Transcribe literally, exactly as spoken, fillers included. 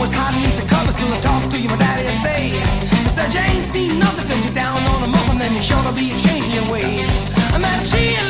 was hiding beneath the covers till I talked to you, my daddy would say. He said you ain't seen nothing till you're down on a muffin, then you're sure to be a changing your ways. I met she